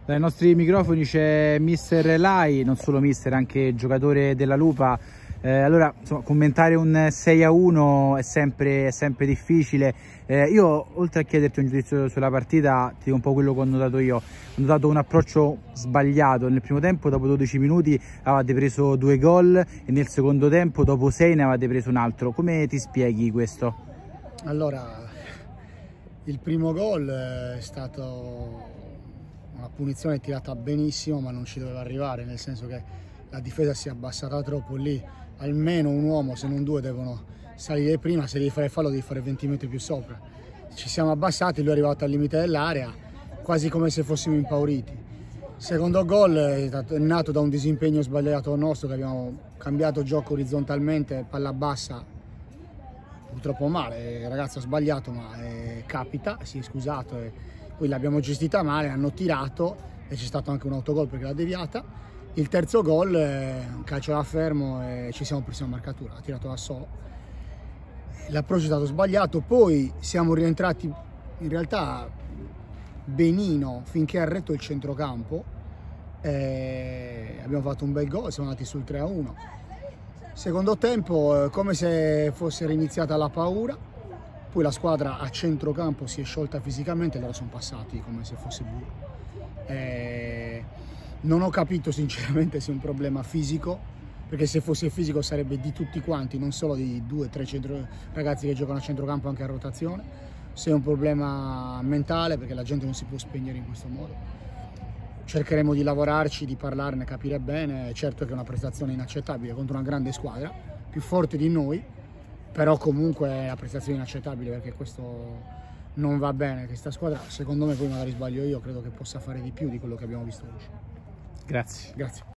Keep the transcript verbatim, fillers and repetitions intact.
Dai nostri microfoni c'è mister Lai, non solo mister, anche giocatore della Lupa. Eh, allora, insomma, commentare un sei a uno è sempre, è sempre difficile. Eh, io, oltre a chiederti un giudizio sulla partita, ti dico un po' quello che ho notato io. Ho notato un approccio sbagliato. Nel primo tempo, dopo dodici minuti, avete preso due gol e nel secondo tempo, dopo sei, ne avete preso un altro. Come ti spieghi questo? Allora, il primo gol è stato una punizione tirata benissimo, ma non ci doveva arrivare, nel senso che la difesa si è abbassata troppo lì. Almeno un uomo, se non due, devono salire prima. Se devi fare fallo devi fare venti metri più sopra. Ci siamo abbassati, lui è arrivato al limite dell'area, quasi come se fossimo impauriti. Secondo gol è nato da un disimpegno sbagliato nostro, che abbiamo cambiato gioco orizzontalmente, palla bassa, purtroppo male. Il ragazzo ha sbagliato, ma eh, capita, si è scusato e poi l'abbiamo gestita male, hanno tirato e c'è stato anche un autogol perché l'ha deviata. Il terzo gol è un calcio da fermo e ci siamo presi una marcatura, ha tirato da solo. L'approccio è stato sbagliato, poi siamo rientrati in realtà benino finché ha retto il centrocampo. E abbiamo fatto un bel gol, siamo andati sul tre a uno. Secondo tempo, come se fosse riniziata la paura, poi la squadra a centrocampo si è sciolta fisicamente e loro sono passati come se fosse burro. E non ho capito sinceramente se è un problema fisico, perché se fosse fisico sarebbe di tutti quanti, non solo di due o tre ragazzi che giocano a centrocampo anche a rotazione. Se è un problema mentale, perché la gente non si può spegnere in questo modo. Cercheremo di lavorarci, di parlarne, capire bene. Certo che è una prestazione inaccettabile contro una grande squadra, più forte di noi, però comunque è una prestazione inaccettabile, perché questo non va bene. Questa squadra, secondo me, poi magari sbaglio io, credo che possa fare di più di quello che abbiamo visto oggi. Grazie. Grazie.